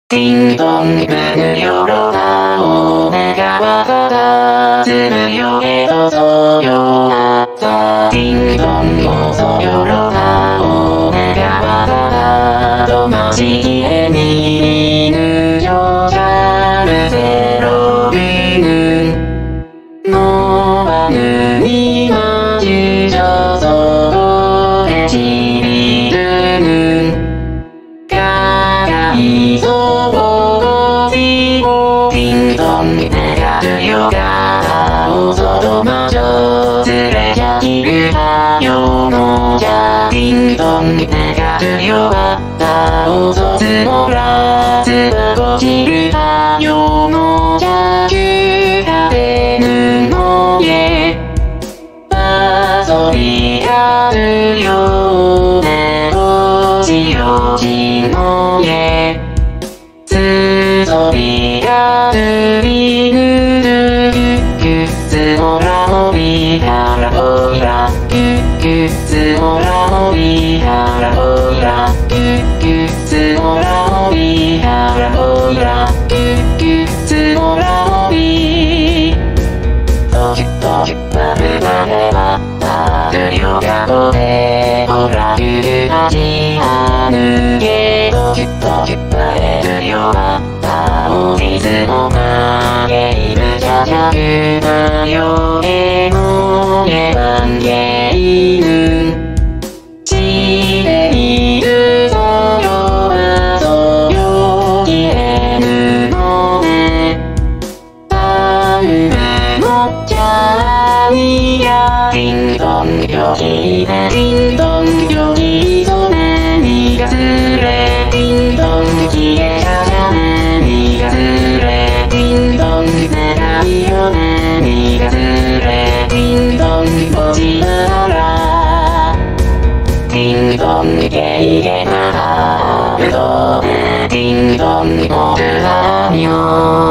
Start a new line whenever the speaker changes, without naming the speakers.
叮咚無料だお願わたつむよへどぞよあった叮咚こそよろだお願わたとまじきえにぬよじゃるぜろぶぬのばぬにまじゅじょそえちびるぬかがいそぼじぼ叮咚ねがるよがおそどまじょつれじゃきるはよのじゃ叮咚ねがるよはおそつもらつばごきるはよのじゃきゅはべぬのえ遊びあるよねごじよじのえつぞびあるりぬるぐくつもらもびはらおいらぐくつもらもびはらおいらぐくつもらもびはらおいらぐくつもらもびときゅときゅばぶばればあるよがぼえほらゆるなじあぬげときゅときゅばれるよはおみずもまげいるじゃじゃくばよえのえばんげいぬちでいるぞよあぞよきえぬのねあうめのじゃにや叮咚よきね叮咚よきそねにがすれ叮咚きえじゃじゃねにがすれ叮咚ねがいよねにがすれ叮咚ぼじなら叮咚けいけなあるどね叮咚もるはにょ